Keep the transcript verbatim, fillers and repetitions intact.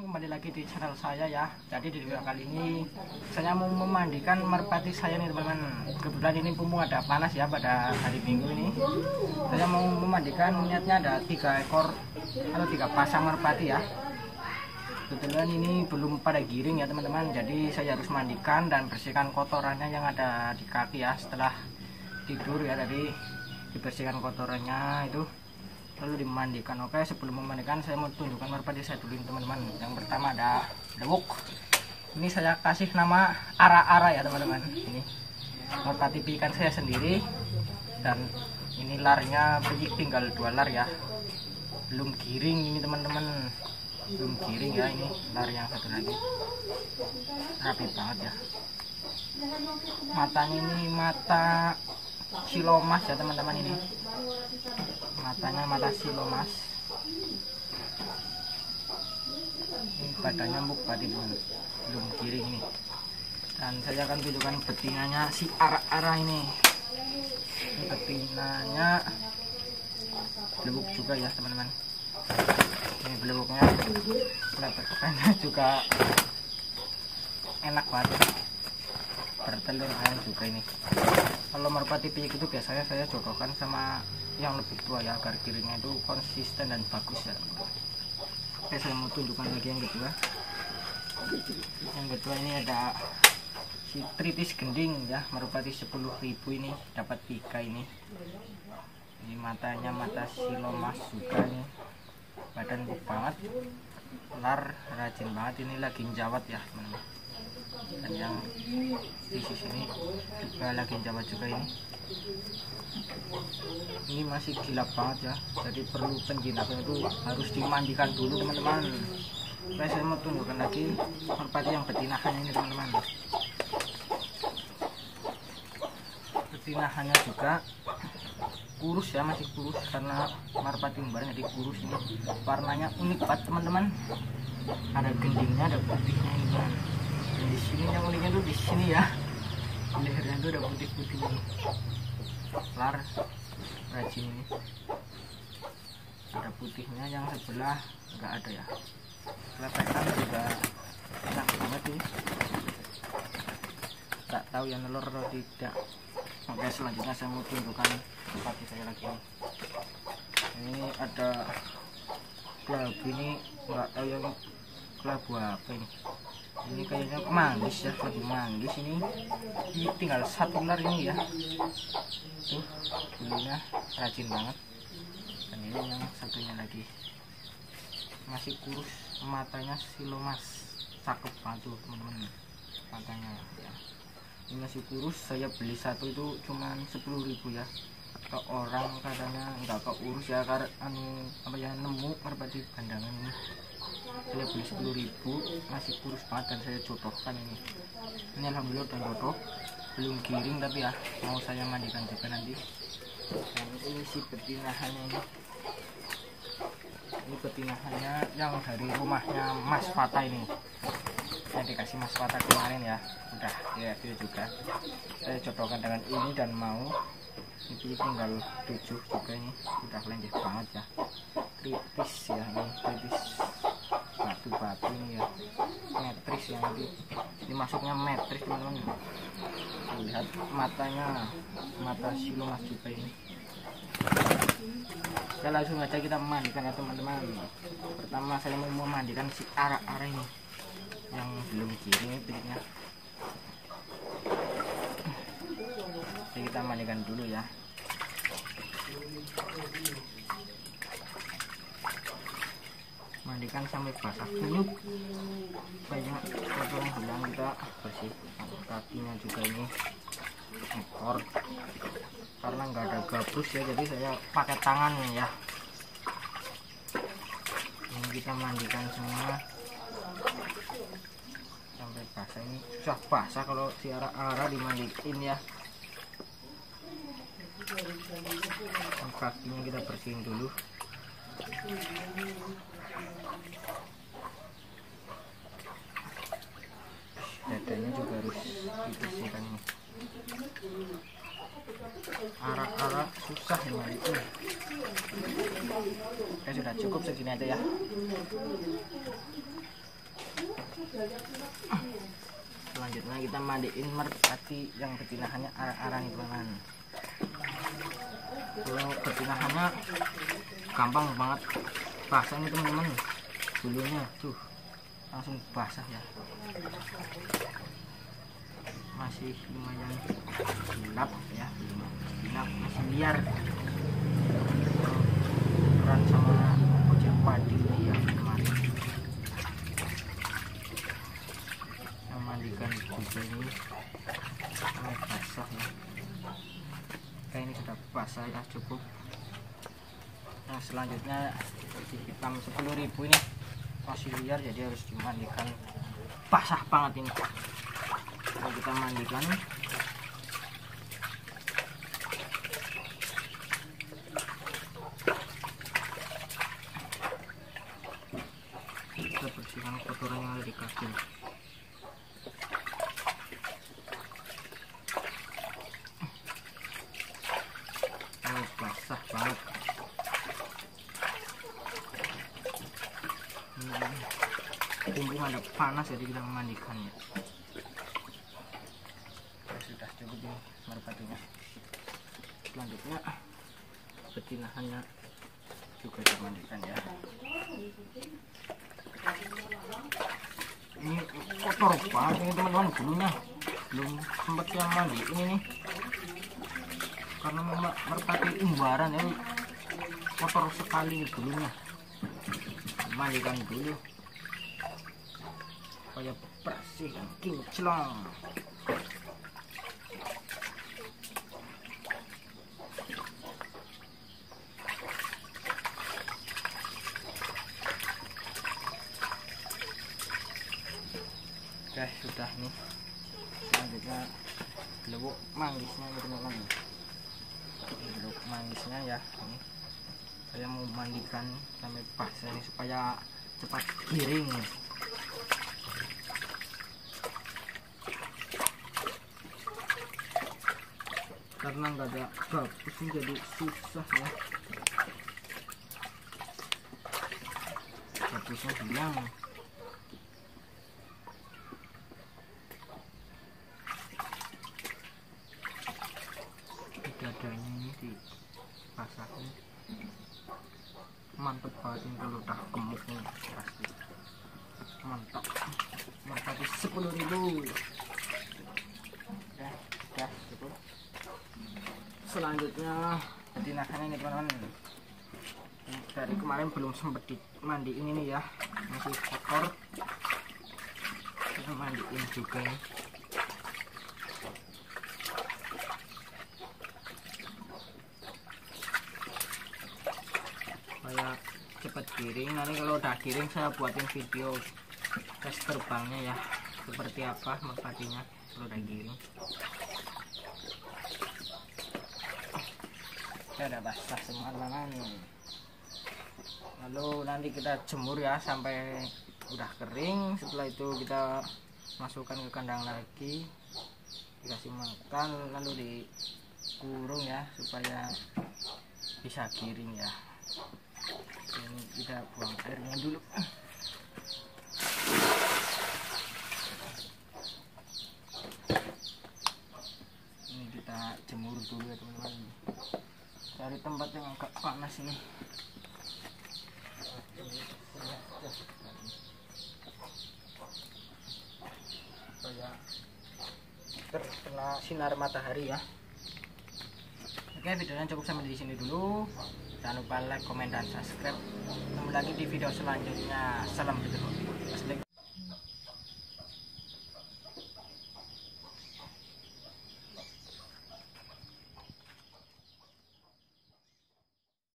kembali lagi di channel saya ya. Jadi di video kali ini saya mau memandikan merpati saya nih teman-teman. Kebetulan ini mumpung ada panas ya pada hari Minggu ini. Saya mau memandikan, niatnya ada tiga ekor atau tiga pasang merpati ya. Kebetulan ini belum pada giring ya teman-teman. Jadi saya harus mandikan dan bersihkan kotorannya yang ada di kaki ya. Setelah tidur ya, tadi dibersihkan kotorannya itu, lalu dimandikan. Oke, sebelum memandikan saya mau tunjukkan merpati saya dulu teman-teman. Yang pertama ada dewuk. Ini saya kasih nama Ara-Ara ya teman-teman. Ini merpati pikan saya sendiri, dan ini larnya tinggal dua lar ya, belum giring ini teman-teman, belum giring ya. Ini lar yang satu lagi rapi banget ya. Matanya ini mata silomas ya teman-teman. Ini matanya mata silomas. Ini badannya empuk tadi belum giring ini. Dan saya akan tunjukkan betinanya si Ara-Ara ini. Ini betinanya belebuk juga ya teman-teman. Ini belebuknya, letaknya juga enak banget, bertelur ayam juga ini. Kalau merpati piyik itu biasanya saya jodohkan sama yang lebih tua ya, agar giringnya itu konsisten dan bagus ya. Oke, saya mau tunjukkan lagi yang kedua. Yang kedua ini ada si tritis gending ya, merpati sepuluh ribu ini, dapat tiga ini. Ini matanya mata silomas juga nih, badan empuk banget, lar rajin banget. Ini lagi jawat ya teman-teman. Dan yang di sini juga lagi jawat juga ini. Ini masih gilap banget ya, jadi perlu penjinakan itu harus dimandikan dulu teman-teman. Oke, saya mau tunjukkan lagi merpati yang betinahannya ini teman-teman. Betinahannya juga kurus ya, masih kurus karena merpati umbar jadi kurus. Ini warnanya unik banget teman-teman, ada gendingnya, ada putihnya ini kan. Dan di sini yang uniknya tuh di sini ya, lehernya tuh ada putih-putih ini, lar rajin ini, ada putihnya. Yang sebelah enggak ada ya. Kelepetan juga enak banget nih, tak tahu yang telur atau tidak. Oke, selanjutnya saya mau tunjukkan merpati saya lagi nih. Ini ada kelabu, ini nggak tahu yang kelabu apa ini. Ini kayaknya manggis ya, kelabu manggis ini. Ini tinggal satu lar ini ya. Tuh bulunya rajin banget. Dan ini yang satunya lagi masih kurus, matanya silomas, cakep banget tuh teman-teman matanya ya. Ini masih kurus, saya beli satu itu cuman sepuluh ribu ya. Ke orang katanya nggak keurus ya, karena anu apa ya, nemu merpati bandangan ini. Saya beli sepuluh ribu, masih kurus banget, dan saya jodohkan ini. Ini alhamdulillah udah jodoh, belum giring tapi ya mau saya mandikan juga nanti. Dan ini si betinahannya ini. Ini betinahannya yang dari rumahnya Mas Fata ini. Saya dikasih Mas Fata kemarin ya, udah ya review juga. Saya jodohkan dengan ini dan mau. Ini tinggal tujuh juga ini, udah lenjeh banget ya, kritis ya, ini kritis batu-batu ini ya, metris yang ini, ini masuknya metris teman-teman. Lihat matanya mata silomas juga ini. Kita langsung aja kita memandikan ya teman-teman. Pertama saya mau memandikan si Ara-Ara ini yang belum giring pilihnya. Jadi kita mandikan dulu ya. Mandikan sampai basah dulu, banyak kotoran hilang, kita bersih. Kakinya juga ini, ekor, karena nggak ada gabus ya, jadi saya pakai tangan ya. Ini kita mandikan semua sampai basah. Ini susah basah kalau si Ara-Ara dimandiin ya. Kakinya kita bersihin dulu. Dadanya juga harus dibersihkan nih. Ara-Ara susah dimandiin. Oke, sudah cukup segini aja ya. Selanjutnya kita mandiin merpati yang betinahannya arah-arah nih teman-teman. Kalau betinahannya gampang banget basah nih teman-teman, bulunya tuh langsung basah ya. Masih lumayan gelap ya, gelap, masih liar. Peran sama ojek padi ya kemarin yang mandikan kuda ini sangat basah ya. Kayak ini sudah basah ya, cukup. Nah selanjutnya si hitam sepuluh ribu ini masih liar, jadi harus dimandikan basah banget ini. Kalau kita mandikan kita bersihkan kotoran yang ada di kaki. Ini basah banget. Kumpul ada panas jadi kita memandikannya. Ya, sudah cukup ini merpatinya. Selanjutnya betinahannya juga dimandikan ya. Ini kotor banget ini teman-teman, bulunya belum sempat yang mandi ini nih, karena merpati umbaran ya, kotor sekali bulunya. Mandikan dulu supaya bersih dan kinclong. Oke, sudah nih. Selanjutnya lubuk manggisnya ini teman-teman. Lubuk manggisnya ya, ini saya mau mandikan sampai basah ini supaya cepat giring. Karena nggak ada gabus ini jadi susah ya, gabusnya hilang. Dadanya ini dipasakin mantep banget ini, kalau udah gemuk nih pasti mantap. Merpati sepuluh ribu ya, ya cukup. Selanjutnya betinahannya ini teman-teman, dari kemarin belum sempet dimandiin ini ya, masih kotor, kita mandiin juga nih. Supaya cepat giring. Nanti kalau udah giring saya buatin video tes terbangnya ya, seperti apa merpatinya kalau udah giring. Saya udah basah semua teman-teman. Lalu nanti kita jemur ya sampai udah kering. Setelah itu kita masukkan ke kandang lagi, dikasih makan, lalu dikurung ya supaya bisa giring ya. Ini kita buang airnya dulu. Ini kita jemur dulu ya teman-teman, cari tempat yang agak panas ini. Supaya terkena sinar matahari ya. Oke, videonya cukup sampai di sini dulu. Jangan lupa like, komen, dan subscribe. Ketemu lagi di video selanjutnya. Salam berterima kasih.